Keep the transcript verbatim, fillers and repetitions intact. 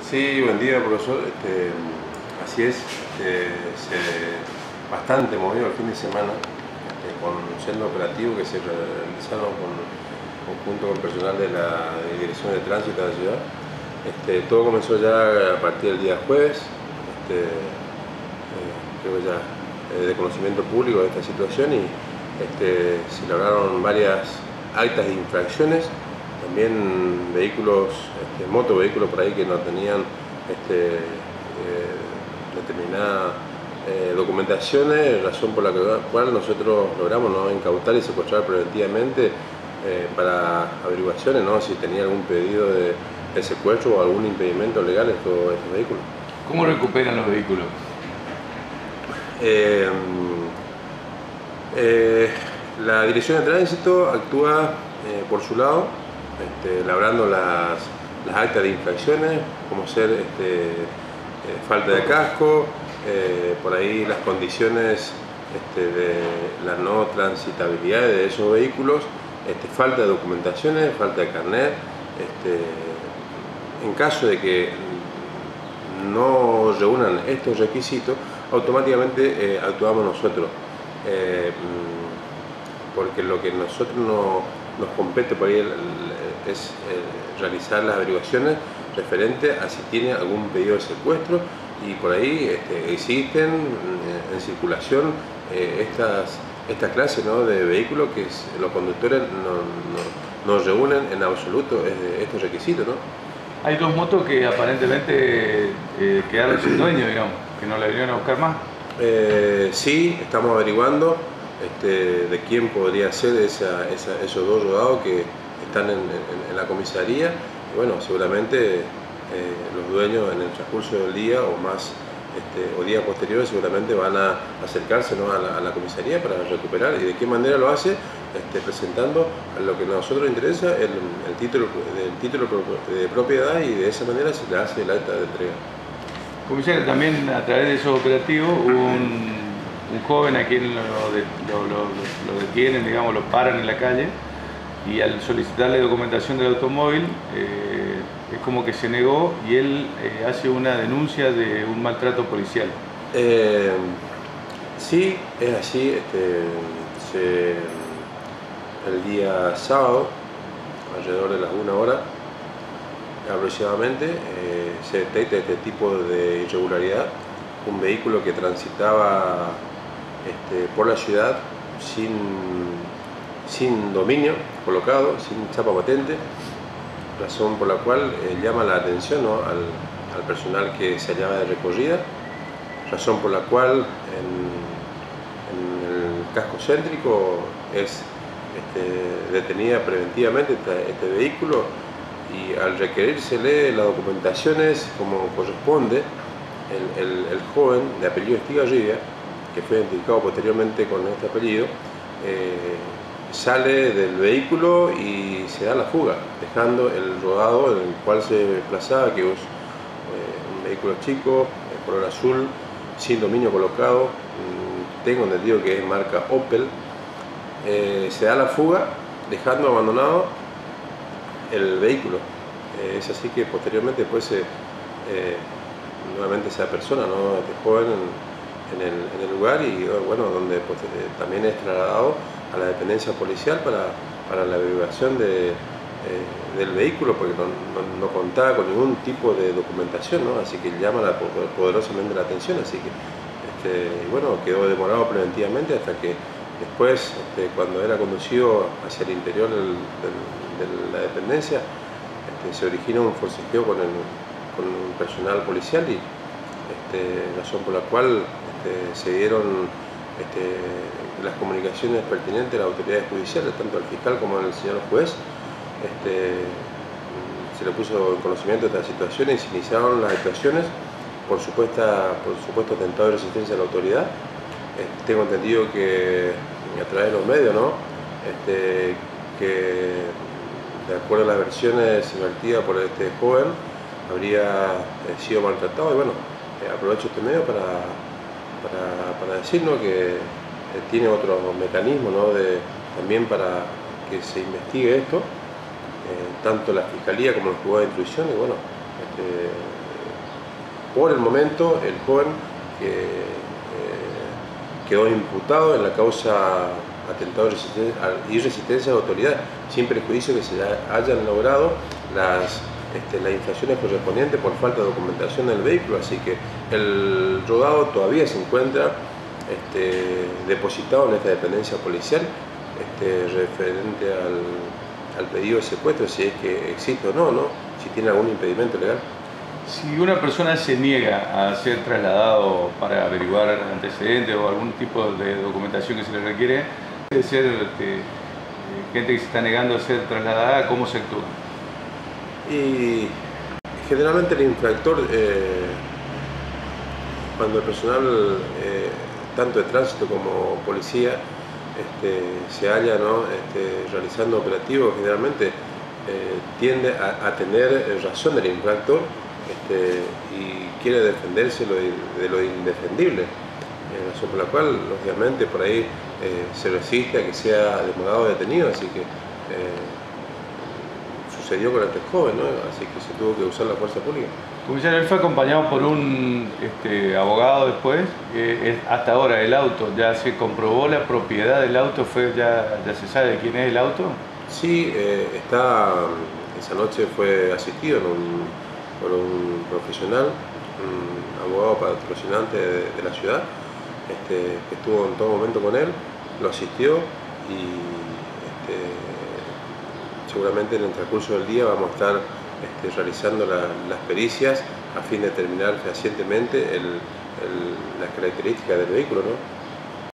Sí, buen día, profesor. Este, así es, este, se, bastante movido el fin de semana, este, con un centro operativo que se realizaron con, conjunto con personal de la Dirección de Tránsito de la ciudad. Este, todo comenzó ya a partir del día jueves, este, eh, creo que ya eh, de conocimiento público de esta situación, y este, se lograron varias actas de infracciones. También vehículos, este, motovehículos por ahí que no tenían este, eh, determinadas eh, documentaciones, razón por la cual nosotros logramos, ¿no?, incautar y secuestrar preventivamente eh, para averiguaciones, ¿no?, si tenía algún pedido de, de secuestro o algún impedimento legal estos, estos vehículos. ¿Cómo recuperan los vehículos? Eh, eh, la Dirección de Tránsito actúa eh, por su lado, Este, labrando las, las actas de infracciones, como ser este, eh, falta de casco, eh, por ahí las condiciones este, de la no transitabilidad de esos vehículos, este, falta de documentaciones, falta de carnet. Este, en caso de que no reúnan estos requisitos, automáticamente eh, actuamos nosotros, eh, porque lo que nosotros no, nos compete por ahí es eh, realizar las averiguaciones referente a si tiene algún pedido de secuestro, y por ahí este, existen eh, en circulación eh, estas, esta clase, ¿no?, de vehículos que es, los conductores no, no, no reúnen en absoluto estos requisitos, ¿no? Hay dos motos que aparentemente eh, quedaron sin dueño, digamos, que no la vinieron a buscar más. Eh, sí, estamos averiguando este, de quién podría ser esa, esa, esos dos rodados que están en, en, en la comisaría, y bueno, seguramente eh, los dueños en el transcurso del día o más este, o días posteriores seguramente van a acercarse, ¿no?, a, la, a la comisaría para recuperar. ¿Y de qué manera lo hace? Este, presentando a lo que a nosotros nos interesa, el, el título, el título de propiedad, y de esa manera se le hace el acta de entrega. Comisario, también a través de esos operativos un, un joven a quien lo, lo, lo, lo detienen, digamos, lo paran en la calle, y al solicitarle documentación del automóvil eh, es como que se negó, y él eh, hace una denuncia de un maltrato policial. Eh, sí, es así. Este, se, el día sábado, alrededor de las una hora aproximadamente, eh, se detecta este tipo de irregularidad: un vehículo que transitaba este, por la ciudad sin, sin dominio colocado, sin chapa patente, razón por la cual eh, llama la atención, ¿no?, al, al personal que se hallaba de recorrida, razón por la cual en, en el casco céntrico es este, detenida preventivamente este, este vehículo, y al requerírsele las documentaciones como corresponde, el, el, el joven de apellido Estigarribia, que fue identificado posteriormente con este apellido, eh, sale del vehículo y se da la fuga, dejando el rodado en el cual se desplazaba, que es eh, un vehículo chico, de color azul, sin dominio colocado, tengo entendido que es marca Opel. Eh, se da la fuga dejando abandonado el vehículo. Eh, es así que posteriormente después eh, nuevamente esa persona, ¿no?, este joven en, en, el, en el lugar, y bueno, donde pues, eh, también es trasladado a la dependencia policial para, para la averiguación de, eh, del vehículo, porque no, no, no contaba con ningún tipo de documentación, ¿no?, así que llama la, poderosamente la atención. Así que este, bueno, quedó demorado preventivamente hasta que después, este, cuando era conducido hacia el interior del, del, de la dependencia, este, se origina un forcejeo con el, con el personal policial, y este, razón por la cual este, se dieron este, las comunicaciones pertinentes a las autoridades judiciales, tanto al fiscal como al señor juez. Este, se le puso en conocimiento de esta situación y se iniciaron las actuaciones por, supuesta, por supuesto atentado de resistencia a la autoridad. Este, tengo entendido que a través de los medios, ¿no?, este, que de acuerdo a las versiones vertidas por este joven, habría eh, sido maltratado. Y bueno, eh, aprovecho este medio para, para, para decir, ¿no?, que eh, tiene otro mecanismo, ¿no?, de, también para que se investigue esto, eh, tanto la Fiscalía como los juzgados de instrucción. Y bueno, este, por el momento el joven que, eh, quedó imputado en la causa atentado y resistencia a la autoridad, sin perjuicio que se hayan logrado las, este, las infracciones correspondientes por falta de documentación del vehículo, así que el rodado todavía se encuentra este, depositado en esta dependencia policial este, referente al, al pedido de secuestro, si es que existe o no, ¿no? Si tiene algún impedimento legal. Si una persona se niega a ser trasladado para averiguar antecedentes o algún tipo de documentación que se le requiere, debe ser este, gente que se está negando a ser trasladada, ¿cómo se actúa? Y generalmente el infractor, eh, cuando el personal, eh, tanto de tránsito como policía, este, se halla, ¿no? este, realizando operativos, generalmente eh, tiende a, a tener razón del infractor este, y quiere defenderse lo de, de lo indefendible, eh, razón por la cual, lógicamente, por ahí eh, se resiste a que sea demorado detenido, así que eh, sucedió con este joven, ¿no? Así que se tuvo que usar la fuerza pública. Comisario, él fue acompañado por un este, abogado después. Eh, hasta ahora el auto, ¿ya se comprobó la propiedad del auto? Fue, ya, ¿Ya se sabe de quién es el auto? Sí, eh, está, esa noche fue asistido en un, por un profesional, un abogado patrocinante de, de la ciudad, este, que estuvo en todo momento con él, lo asistió y este, seguramente en el transcurso del día vamos a estar este, realizando la, las pericias a fin de determinar fehacientemente el, el, las características del vehículo, ¿no?